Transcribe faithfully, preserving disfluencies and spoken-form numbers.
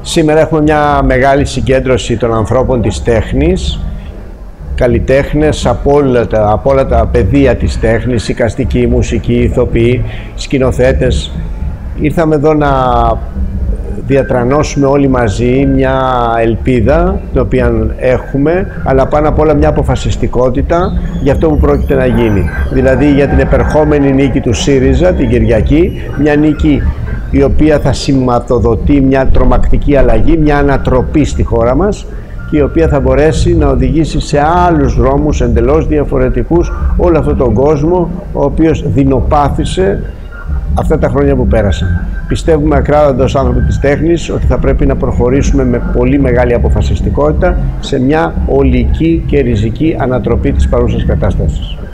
Σήμερα έχουμε μια μεγάλη συγκέντρωση των ανθρώπων της τέχνης, καλλιτέχνες από όλα τα, από όλα τα πεδία της τέχνης, εικαστική, μουσική, ηθοποιοί, σκηνοθέτες. Ήρθαμε εδώ να διατρανώσουμε όλοι μαζί μια ελπίδα, την οποία έχουμε, αλλά πάνω απ' όλα μια αποφασιστικότητα για αυτό που πρόκειται να γίνει. Δηλαδή για την επερχόμενη νίκη του ΣΥΡΙΖΑ την Κυριακή, μια νίκη η οποία θα σηματοδοτεί μια τρομακτική αλλαγή, μια ανατροπή στη χώρα μας και η οποία θα μπορέσει να οδηγήσει σε άλλους δρόμους εντελώς διαφορετικούς όλο αυτόν τον κόσμο, ο οποίος δεινοπάθησε αυτά τα χρόνια που πέρασαν. Πιστεύουμε ακράδαντα ως άνθρωποι της τέχνης ότι θα πρέπει να προχωρήσουμε με πολύ μεγάλη αποφασιστικότητα σε μια ολική και ριζική ανατροπή της παρούσας κατάστασης.